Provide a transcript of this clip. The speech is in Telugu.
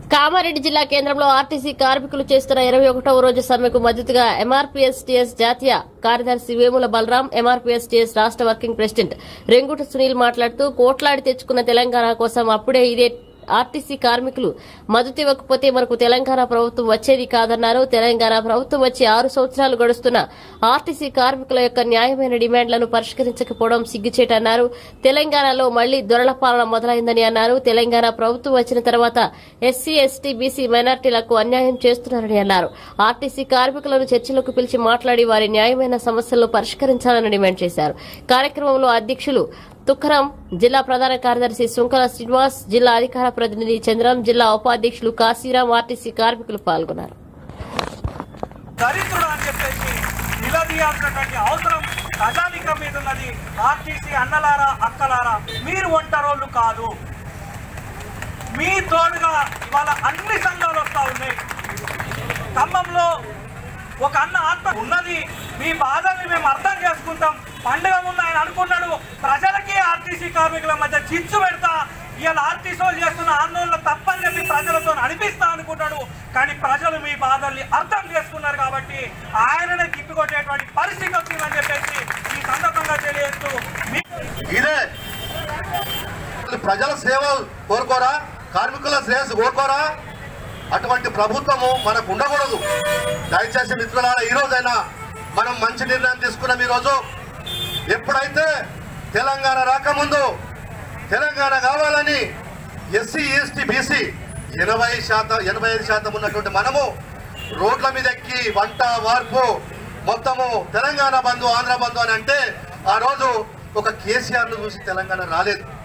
కామారెడ్డి జిల్లా కేంద్రంలో ఆర్టీసీ కార్మికులు చేస్తున్న 21వ రోజు సమ్మెకు మద్దతుగా ఎంఆర్పీఎస్-టీఎస్ జాతీయ కార్యదర్శి వేముల బలరాం, ఎంఆర్పీఎస్-టీఎస్ రాష్ట్ర వర్కింగ్ ప్రెసిడెంట్ రెంగుట సునీల్ మాట్లాడుతూ కోట్లాడి తెచ్చుకున్న తెలంగాణ కోసం అప్పుడే ఇదే ఆర్టీసీ కార్మికులు మద్దతు ఇవ్వకపోతే మనకు తెలంగాణ ప్రభుత్వం వచ్చేది కాదన్నారు. తెలంగాణ ప్రభుత్వం వచ్చి 6 సంవత్సరాలు గడుస్తున్న ఆర్టీసీ కార్మికుల యొక్క న్యాయమైన డిమాండ్లను పరిష్కరించకపోవడం సిగ్గుచేటన్నారు. తెలంగాణలో మళ్లీ దొరల పాలన మొదలైందని అన్నారు. తెలంగాణ ప్రభుత్వం వచ్చిన తర్వాత ఎస్సీ, ఎస్టీ, బీసీ మైనార్టీలకు అన్యాయం చేస్తున్నారని అన్నారు. ఆర్టీసీ కార్మికులను చర్చలకు పిలిచి మాట్లాడి వారి న్యాయమైన సమస్యలను పరిష్కరించాలని డిమాండ్ చేశారు. కార్యక్రమంలో అధ్యక్షులు తుక్కరం, జిల్లా ప్రధాన కార్యదర్శి సుంకల శ్రీనివాస్, జిల్లా అధికార ప్రతినిధి చంద్రం, జిల్లా ఉపాధ్యక్షులు కాశీరాం, ఆర్టీసీ కార్మికులు పాల్గొన్నారు. దరిద్రుడు అని చెప్పేసి నిలదీయాల్సినటువంటి అవసరం ప్రజానికం మీద ఉన్నది. ఆర్టీసీ అన్నలారా, అక్కలారా, మీరు ఒంటరోళ్ళు కాదు. మీ తోడుగా ఇవాళ అన్ని సంఘాలు వస్తూ ఉన్నాయి. ఖమ్మంలో ఒక అన్న ఆత్మ ఉన్నది. మీ బాధల్ని మేము అర్థం చేసుకుంటాం. పండుగ ముందు ఆయన అనుకున్నాడు ప్రజలకి ఆర్టీసీ కార్మికుల మధ్య చిచ్చు పెడతా, ఇవాళ ఆర్టీసీ వాళ్ళు చేస్తున్న ఆందోళన తప్పని చెప్పి ప్రజలతో నడిపిస్తా అనుకున్నాడు. కానీ ప్రజలు మీ బాధల్ని అర్థం చేసుకున్నారు కాబట్టి ఆయననే తిప్పికొట్టేటువంటి పరిస్థితి వచ్చిందని చెప్పేసి ఈ సందర్భంగా తెలియజేస్తూ, ఇదే ప్రజల సేవలు కోరుకోరా, కార్మికుల శ్రేయస్సు కోరుకోరా? అటువంటి ప్రభుత్వము మనకు ఉండకూడదు. దయచేసి మిత్రులారా, ఈ రోజైనా మనం మంచి నిర్ణయం తీసుకున్నాం. ఈరోజు ఎప్పుడైతే తెలంగాణ రాకముందు తెలంగాణ కావాలని ఎస్సీ, ఎస్టీ, బీసీ 85% ఉన్నటువంటి మనము రోడ్ల మీద ఎక్కి వంట వార్పు మొత్తము తెలంగాణ బంధు, ఆంధ్ర బంధు అని అంటే ఆ రోజు ఒక కేసీఆర్ను చూసి తెలంగాణ రాలేదు.